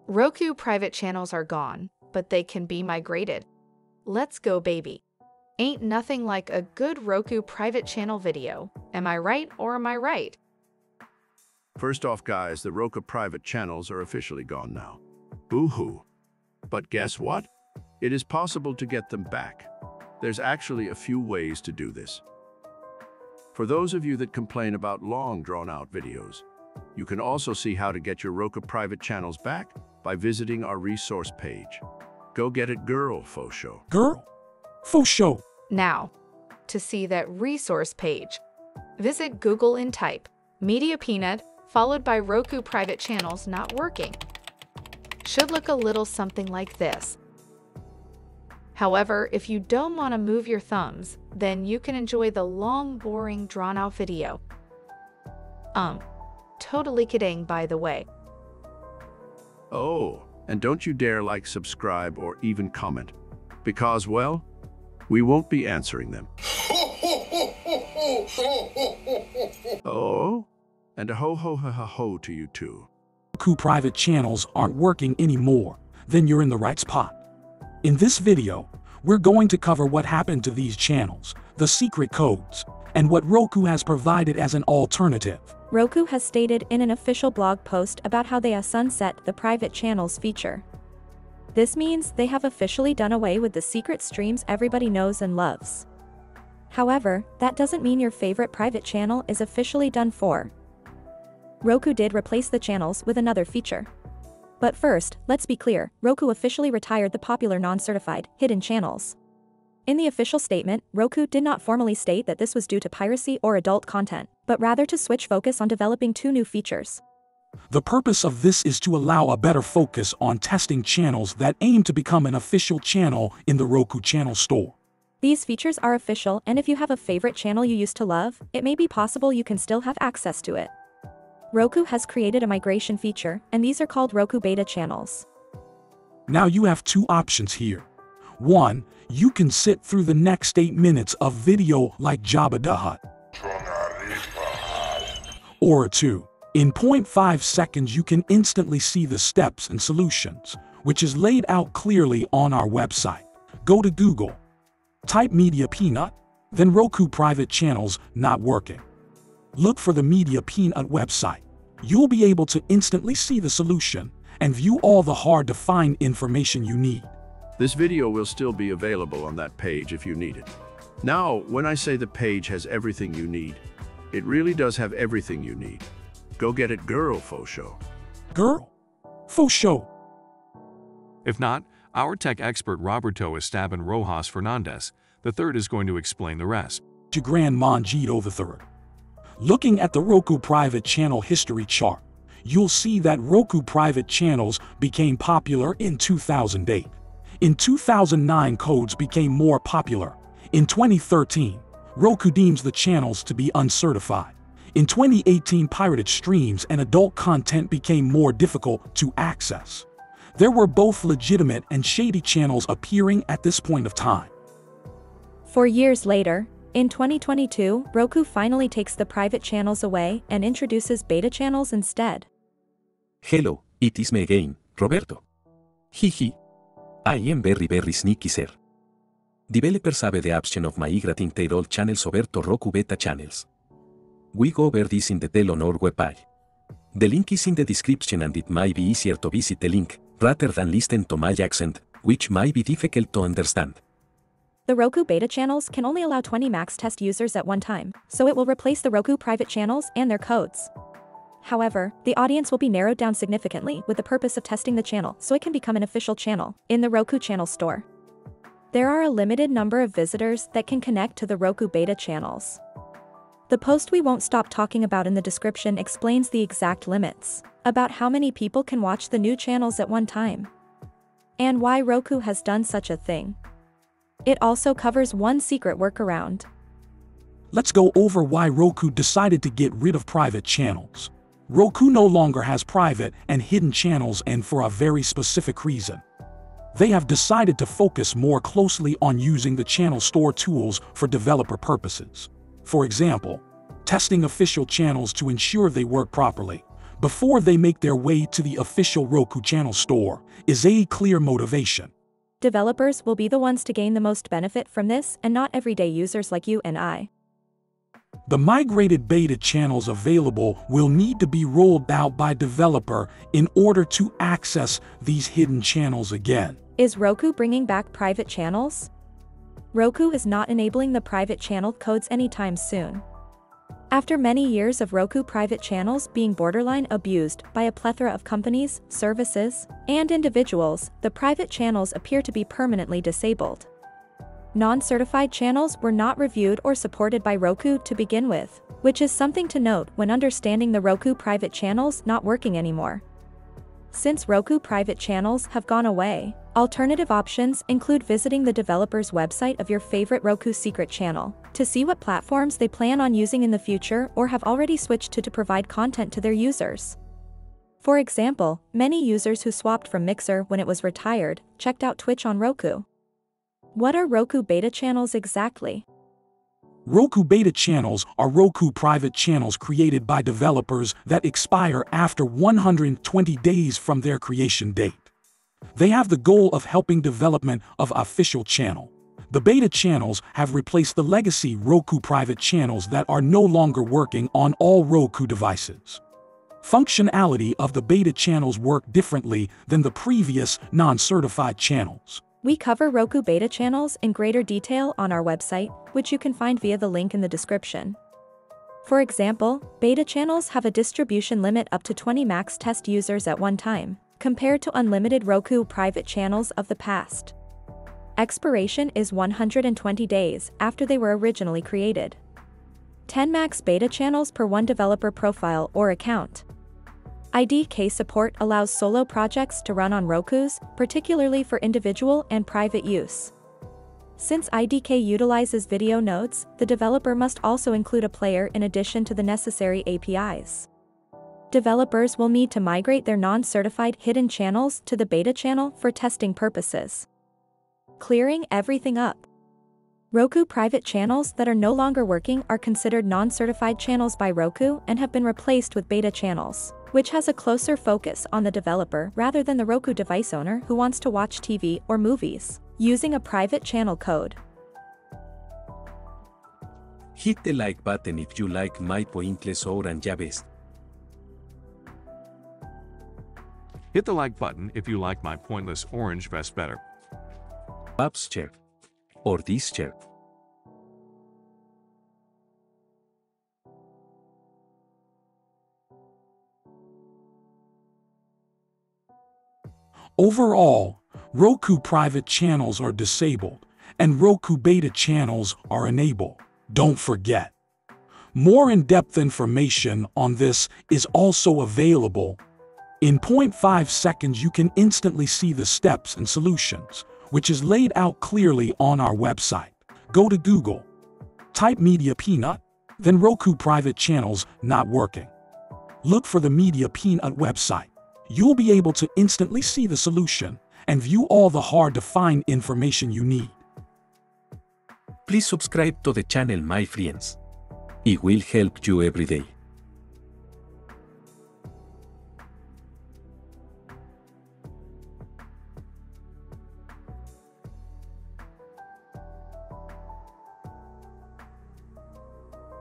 Roku private channels are gone, but they can be migrated. Let's go, baby. Ain't nothing like a good Roku private channel video. Am I right or am I right? First off, guys, the Roku private channels are officially gone now. Boo-hoo. But guess what? It is possible to get them back. There's actually a few ways to do this. For those of you that complain about long, drawn-out videos, you can also see how to get your Roku private channels back by visiting our resource page. Go get it, girl, faux show. Girl, faux show. Now, to see that resource page, visit Google and type Media Peanut followed by Roku private channels not working. Should look a little something like this. However, if you don't want to move your thumbs, then you can enjoy the long, boring, drawn-out video. Totally kidding, by the way. Oh, and don't you dare like, subscribe, or even comment, because, well, we won't be answering them. Oh, and a ho to you too. Roku private channels aren't working anymore, then you're in the right spot. In this video, we're going to cover what happened to these channels, the secret codes, and what Roku has provided as an alternative. Roku has stated in an official blog post about how they have sunset the private channels feature. This means they have officially done away with the secret streams everybody knows and loves. However, that doesn't mean your favorite private channel is officially done for. Roku did replace the channels with another feature. But first, let's be clear, Roku officially retired the popular non-certified, hidden channels. In the official statement, Roku did not formally state that this was due to piracy or adult content, but rather to switch focus on developing two new features. The purpose of this is to allow a better focus on testing channels that aim to become an official channel in the Roku channel store. These features are official, and if you have a favorite channel you used to love, it may be possible you can still have access to it. Roku has created a migration feature, and these are called Roku Beta channels. Now you have two options here. One, you can sit through the next 8 minutes of video like Jabba the Hutt. Or two, in 0.5 seconds you can instantly see the steps and solutions, which is laid out clearly on our website. Go to Google, type Media Peanut, then Roku private channels not working. Look for the Media Peanut website. You'll be able to instantly see the solution and view all the hard-to-find information you need. This video will still be available on that page if you need it. Now, when I say the page has everything you need, it really does have everything you need. Go get it, girl, faux show. Girl, faux show. If not, our tech expert Roberto Esteban Rojas Fernandez III is going to explain the rest. Grand Manjito III. Looking at the Roku private channel history chart, you'll see that Roku private channels became popular in 2008. In 2009, codes became more popular. In 2013, Roku deems the channels to be uncertified. In 2018, pirated streams and adult content became more difficult to access. There were both legitimate and shady channels appearing at this point of time. 4 years later, in 2022, Roku finally takes the private channels away and introduces beta channels instead. Hello, it is me again, Roberto. Hihi. I am very sneaky, sir. Developers have the option of migrating their old channels over to Roku beta channels. We go over this in detail on our webpage. The link is in the description and it might be easier to visit the link, rather than listen to my accent, which might be difficult to understand. The Roku beta channels can only allow 20 max test users at one time, so it will replace the Roku private channels and their codes. However, the audience will be narrowed down significantly with the purpose of testing the channel so it can become an official channel in the Roku channel store. There are a limited number of visitors that can connect to the Roku beta channels. The post we won't stop talking about in the description explains the exact limits about how many people can watch the new channels at one time, and why Roku has done such a thing. It also covers one secret workaround. Let's go over why Roku decided to get rid of private channels. Roku no longer has private and hidden channels, and for a very specific reason. They have decided to focus more closely on using the channel store tools for developer purposes. For example, testing official channels to ensure they work properly, before they make their way to the official Roku channel store is a clear motivation. Developers will be the ones to gain the most benefit from this and not everyday users like you and I. The migrated beta channels available will need to be rolled out by developer in order to access these hidden channels again. Is Roku bringing back private channels? Roku is not enabling the private channel codes anytime soon. After many years of Roku private channels being borderline abused by a plethora of companies, services, and individuals, the private channels appear to be permanently disabled. Non-certified channels were not reviewed or supported by Roku to begin with, which is something to note when understanding the Roku private channels not working anymore. Since Roku private channels have gone away, alternative options include visiting the developer's website of your favorite Roku secret channel to see what platforms they plan on using in the future or have already switched to provide content to their users. For example, many users who swapped from Mixer when it was retired checked out Twitch on Roku. What are Roku beta channels exactly? Roku beta channels are Roku private channels created by developers that expire after 120 days from their creation date. They have the goal of helping development of official channel. The beta channels have replaced the legacy Roku private channels that are no longer working on all Roku devices. Functionality of the beta channels work differently than the previous non-certified channels. We cover Roku beta channels in greater detail on our website, which you can find via the link in the description. For example, beta channels have a distribution limit up to 20 max test users at one time, compared to unlimited Roku private channels of the past. Expiration is 120 days after they were originally created. 10 max beta channels per one developer profile or account. IDK support allows solo projects to run on Rokus, particularly for individual and private use. Since IDK utilizes video nodes, the developer must also include a player in addition to the necessary APIs. Developers will need to migrate their non-certified hidden channels to the beta channel for testing purposes. Clearing everything up. Roku private channels that are no longer working are considered non-certified channels by Roku and have been replaced with beta channels, which has a closer focus on the developer rather than the Roku device owner who wants to watch TV or movies using a private channel code. Hit the like button if you like my pointless orange vest. Hit the like button if you like my pointless orange vest better. Babs chair. Or this chair. Overall, Roku private channels are disabled, and Roku beta channels are enabled. Don't forget. More in-depth information on this is also available. In 0.5 seconds you can instantly see the steps and solutions, which is laid out clearly on our website. Go to Google, type Media Peanut, then Roku private channels not working. Look for the Media Peanut website. You'll be able to instantly see the solution and view all the hard-to-find information you need. Please subscribe to the channel, my friends. It will help you every day.